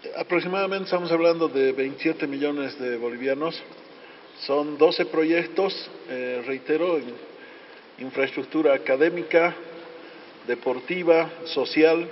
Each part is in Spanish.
Aproximadamente estamos hablando de 27 millones de bolivianos. Son 12 proyectos, reitero, en infraestructura académica, deportiva, social.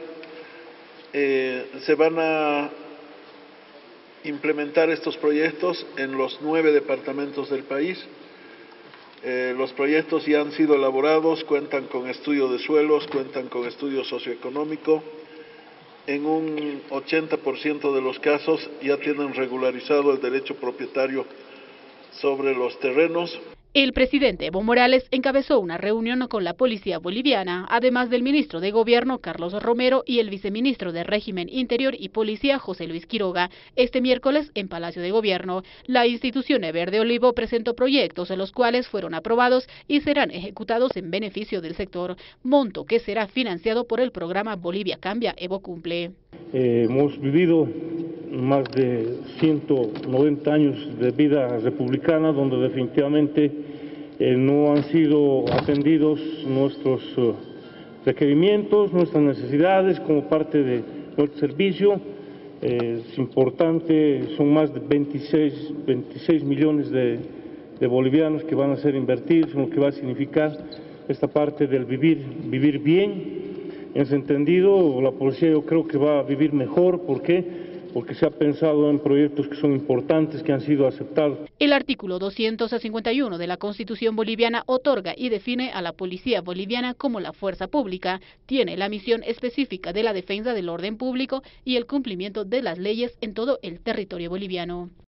Se van a implementar estos proyectos en los 9 departamentos del país. Los proyectos ya han sido elaborados, cuentan con estudio de suelos, cuentan con estudio socioeconómico. En un 80% de los casos ya tienen regularizado el derecho propietario sobre los terrenos. El presidente Evo Morales encabezó una reunión con la policía boliviana, además del ministro de Gobierno Carlos Romero y el viceministro de Régimen Interior y Policía José Luis Quiroga. Este miércoles en Palacio de Gobierno, la institución Verde Olivo presentó proyectos en los cuales fueron aprobados y serán ejecutados en beneficio del sector, monto que será financiado por el programa Bolivia Cambia, Evo Cumple. Hemos vivido más de 190 años de vida republicana, donde definitivamente no han sido atendidos nuestros requerimientos, nuestras necesidades como parte de nuestro servicio. Es importante, son más de 26 millones de bolivianos que van a ser invertidos en lo que va a significar esta parte del vivir bien. En ese entendido, la policía yo creo que va a vivir mejor. ¿Por qué? Porque se ha pensado en proyectos que son importantes, que han sido aceptados. El artículo 251 de la Constitución boliviana otorga y define a la policía boliviana como la fuerza pública. Tiene la misión específica de la defensa del orden público y el cumplimiento de las leyes en todo el territorio boliviano.